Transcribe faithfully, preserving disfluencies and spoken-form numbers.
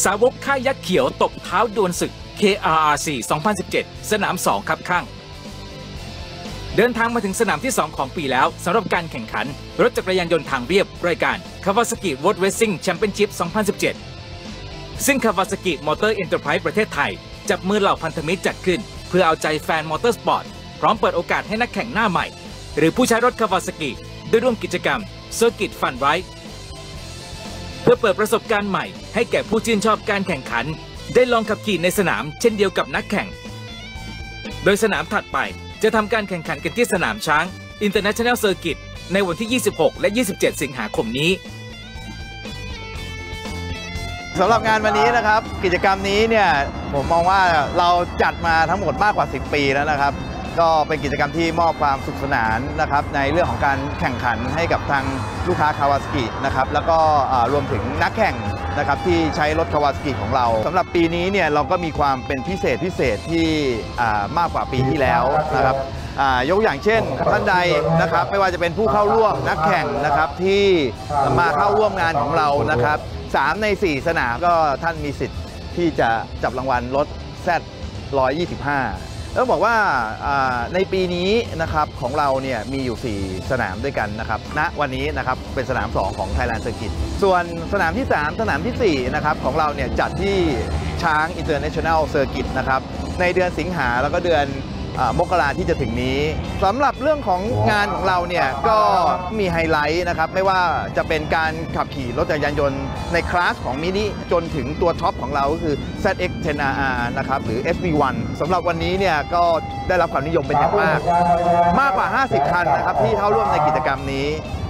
สาวกค่ายยักษ์เขียวตบเท้าดวลศึก เค อาร์ อาร์ ซี สองพันสิบเจ็ด สนามสองครับข้างเดินทางมาถึงสนามที่สองของปีแล้วสำหรับการแข่งขันรถจักรยานยนต์ทางเรียบรายการ Kawasaki Road Racing Championship สองพันสิบเจ็ด ซึ่ง Kawasaki Motor Enterprise ประเทศไทยจับมือเหล่าพันธมิตรจัดขึ้นเพื่อเอาใจแฟนมอเตอร์สปอร์ตพร้อมเปิดโอกาสให้นักแข่งหน้าใหม่หรือผู้ใช้รถ Kawasaki ได้ร่วมกิจกรรม Circuit Fun Ride เพื่อเปิดประสบการณ์ใหม่ให้แก่ผู้ชื่นชอบการแข่งขันได้ลองขับขี่ในสนามเช่นเดียวกับนักแข่งโดยสนามถัดไปจะทำการแข่งขันกันที่สนามช้าง International Circuit ในวันที่ ยี่สิบหก และ ยี่สิบเจ็ด สิงหาคมนี้สำหรับงานวันนี้นะครับกิจกรรมนี้เนี่ยผมมองว่าเราจัดมาทั้งหมดมากกว่าสิบปีแล้วนะครับก็เป็นกิจกรรมที่มอบความสุขสนานนะครับในเรื่องของการแข่งขันให้กับทางลูกค้า Kawasaki นะครับแล้วก็รวมถึงนักแข่งนะครับที่ใช้รถ Kawasaki ของเราสำหรับปีนี้เนี่ยเราก็มีความเป็นพิเศษพิเศษที่มากกว่าปีที่แล้วนะครับยกอย่างเช่นท่านใดนะครับไม่ว่าจะเป็นผู้เข้าร่วมนักแข่งนะครับที่มาเข้าร่วมงานของเรานะครับสามในสี่สนามก็ท่านมีสิทธิ์ที่จะจับรางวัลรถ แซด หนึ่งร้อยยี่สิบห้า แล้วบอกว่าในปีนี้นะครับของเราเนี่ยมีอยู่สี่สนามด้วยกันนะครับณวันนี้นะครับเป็นสนามสองของ Thailand Circuit ส่วนสนามที่สามสนามที่สี่นะครับของเราเนี่ยจัดที่ช้าง International Circuit นะครับในเดือนสิงหาแล้วก็เดือนมกราที่จะถึงนี้สำหรับเรื่องของงานของเราเนี่ยก็มีไฮไลท์นะครับไม่ว่าจะเป็นการขับขี่รถจักรยานยนต์ในคลาสของมินิจนถึงตัวท็อปของเราก็คือ แซด เอ็กซ์ เท็น อาร์ อาร์ นะครับหรือ เอส วี วัน สำหรับวันนี้เนี่ยก็ได้รับความนิยมเป็นอย่างมากมากกว่าห้าสิบคันนะครับที่เข้าร่วมในกิจกรรมนี้